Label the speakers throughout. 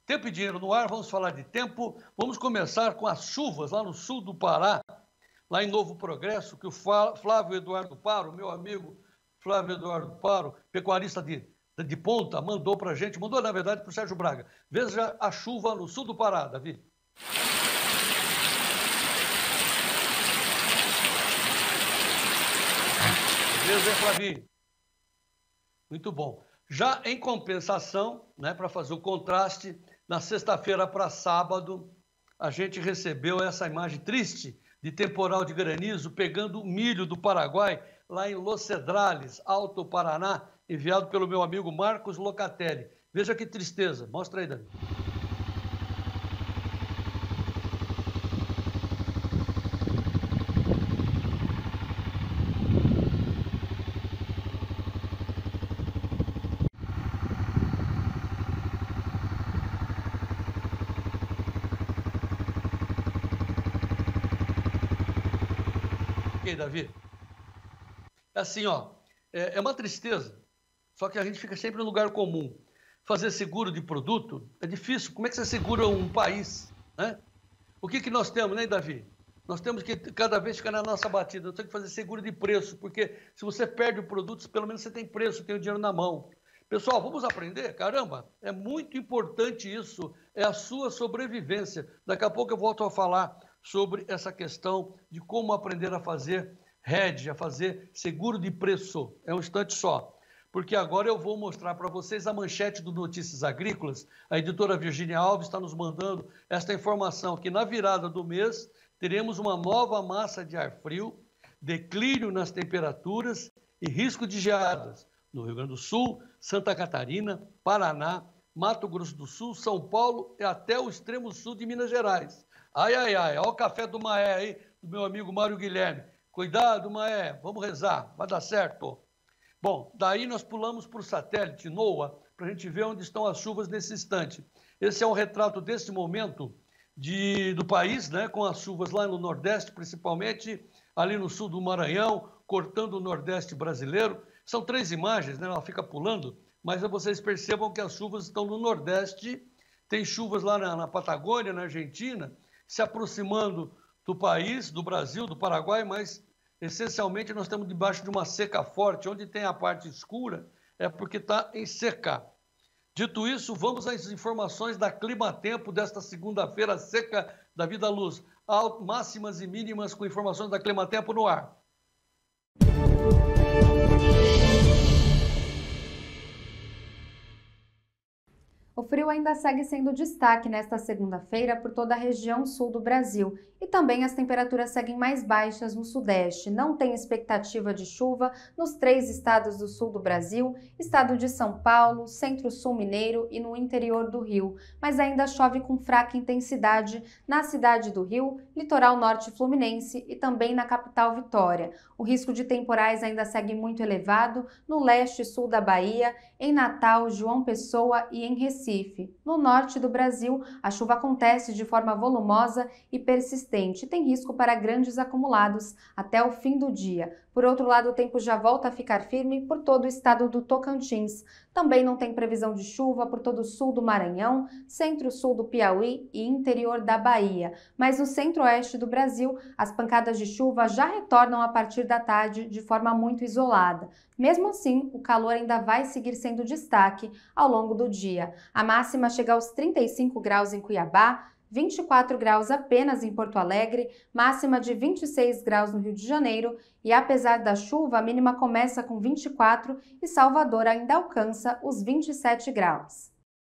Speaker 1: Tempo e dinheiro no ar, vamos falar de tempo. Vamos começar com as chuvas lá no sul do Pará, lá em Novo Progresso, que o Flávio Eduardo Paro, meu amigo Flávio Eduardo Paro, pecuarista de ponta, mandou para a gente, mandou na verdade para o Sérgio Braga. Veja a chuva no sul do Pará, Davi. Beleza, hein, Flavinho? Muito bom. Já em compensação, né, para fazer o contraste, na sexta-feira para sábado, a gente recebeu essa imagem triste de temporal de granizo pegando o milho do Paraguai, lá em Los Cedrales, Alto Paraná, enviado pelo meu amigo Marcos Locatelli. Veja que tristeza. Mostra aí, Davi. Ok, Davi? É assim, ó, é uma tristeza, só que a gente fica sempre no lugar comum. Fazer seguro de produto é difícil. Como é que você segura um país, né? O que nós temos, né, Davi? Nós temos que cada vez ficar na nossa batida. Nós temos que fazer seguro de preço, porque se você perde o produto, pelo menos você tem preço, tem o dinheiro na mão. Pessoal, vamos aprender? Caramba, é muito importante isso, é a sua sobrevivência. Daqui a pouco eu volto a falar sobre essa questão de como aprender a fazer hedge, a fazer seguro de preço. É um instante só, porque agora eu vou mostrar para vocês a manchete do Notícias Agrícolas. A editora Virgínia Alves está nos mandando esta informação, que na virada do mês teremos uma nova massa de ar frio, declínio nas temperaturas e risco de geadas no Rio Grande do Sul, Santa Catarina, Paraná, Mato Grosso do Sul, São Paulo e até o extremo sul de Minas Gerais. Ai, ai, ai, olha o café do Maé aí, do meu amigo Mário Guilherme. Cuidado, Maé, vamos rezar, vai dar certo. Bom, daí nós pulamos para o satélite NOAA, para a gente ver onde estão as chuvas nesse instante. Esse é um retrato desse momento do país, né, com as chuvas lá no Nordeste, principalmente ali no sul do Maranhão, cortando o Nordeste brasileiro. São 3 imagens, né, ela fica pulando, mas vocês percebam que as chuvas estão no Nordeste, tem chuvas lá na Patagônia, na Argentina, se aproximando do país, do Brasil, do Paraguai, mas essencialmente nós estamos debaixo de uma seca forte. Onde tem a parte escura é porque está em seca. Dito isso, vamos às informações da Climatempo desta segunda-feira seca da Vida Luz. Máximas e mínimas com informações da Climatempo no ar.
Speaker 2: O frio ainda segue sendo destaque nesta segunda-feira por toda a região sul do Brasil e também as temperaturas seguem mais baixas no sudeste. Não tem expectativa de chuva nos 3 estados do sul do Brasil, estado de São Paulo, centro-sul mineiro e no interior do Rio, mas ainda chove com fraca intensidade na cidade do Rio, litoral norte fluminense e também na capital Vitória. O risco de temporais ainda segue muito elevado no leste e sul da Bahia, em Natal, João Pessoa e em Recife. No norte do Brasil, a chuva acontece de forma volumosa e persistente. Tem risco para grandes acumulados até o fim do dia. Por outro lado, o tempo já volta a ficar firme por todo o estado do Tocantins. Também não tem previsão de chuva por todo o sul do Maranhão, centro-sul do Piauí e interior da Bahia. Mas no centro-oeste do Brasil, as pancadas de chuva já retornam a partir da tarde de forma muito isolada. Mesmo assim, o calor ainda vai seguir sendo destaque ao longo do dia. A máxima chega aos 35 graus em Cuiabá, 24 graus apenas em Porto Alegre, máxima de 26 graus no Rio de Janeiro e, apesar da chuva, a mínima começa com 24 e Salvador ainda alcança os 27 graus.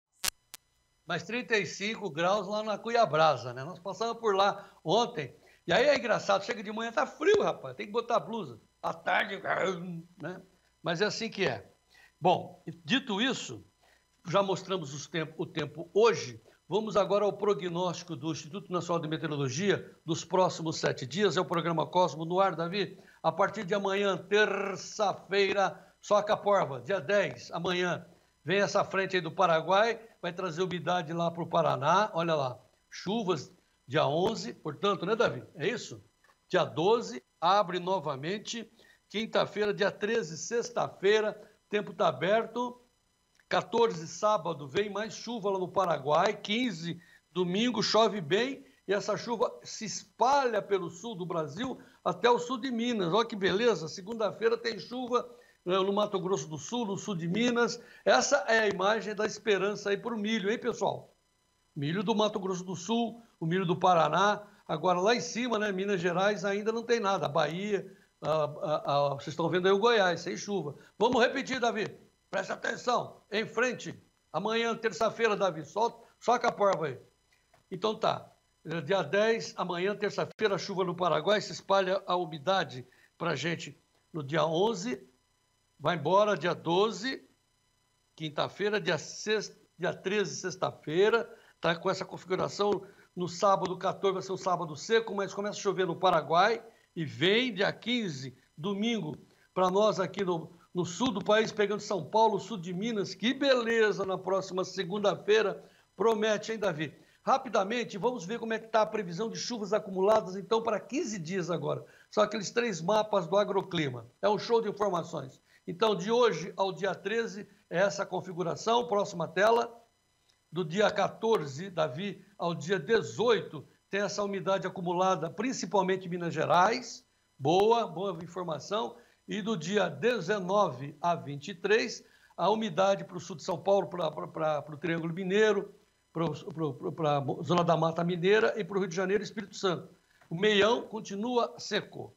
Speaker 1: Mas 35 graus lá na Cuiabrasa, né? Nós passamos por lá ontem. E aí é engraçado, chega de manhã, tá frio, rapaz, tem que botar blusa. À tarde, né? Mas é assim que é. Bom, dito isso, já mostramos o tempo hoje. Vamos agora ao prognóstico do Instituto Nacional de Meteorologia dos próximos 7 dias. É o programa Cosmo no ar, Davi. A partir de amanhã, terça-feira, só a Caporva, dia 10, amanhã. Vem essa frente aí do Paraguai, vai trazer umidade lá para o Paraná. Olha lá, chuvas dia 11, portanto, né, Davi? É isso? Dia 12, abre novamente. Quinta-feira, dia 13, sexta-feira, tempo está aberto. 14, sábado, vem mais chuva lá no Paraguai. 15, domingo, chove bem. E essa chuva se espalha pelo sul do Brasil até o sul de Minas. Olha que beleza, segunda-feira tem chuva no Mato Grosso do Sul, no sul de Minas. Essa é a imagem da esperança aí para o milho, hein, pessoal? Milho do Mato Grosso do Sul, o milho do Paraná. Agora, lá em cima, né, Minas Gerais ainda não tem nada. A Bahia, vocês estão vendo aí o Goiás, sem chuva. Vamos repetir, Davi. Presta atenção. Em frente, amanhã, terça-feira, Davi. Soca a porva aí. Então tá. Dia 10, amanhã, terça-feira, chuva no Paraguai, se espalha a umidade para a gente no dia 11, vai embora dia 12, quinta-feira, dia 13, sexta-feira, tá com essa configuração. No sábado 14 vai ser um sábado seco, mas começa a chover no Paraguai e vem dia 15, domingo, para nós aqui no sul do país, pegando São Paulo, sul de Minas. Que beleza na próxima segunda-feira, promete, hein, Davi? Rapidamente, vamos ver como é que está a previsão de chuvas acumuladas, então, para 15 dias agora. São aqueles 3 mapas do agroclima. É um show de informações. Então, de hoje ao dia 13, é essa configuração. Próxima tela. Do dia 14, Davi, ao dia 18, tem essa umidade acumulada, principalmente em Minas Gerais. Boa informação. E do dia 19 a 23, a umidade para o sul de São Paulo, para o Triângulo Mineiro, para a zona da Mata Mineira e para o Rio de Janeiro e Espírito Santo. O meião continua seco.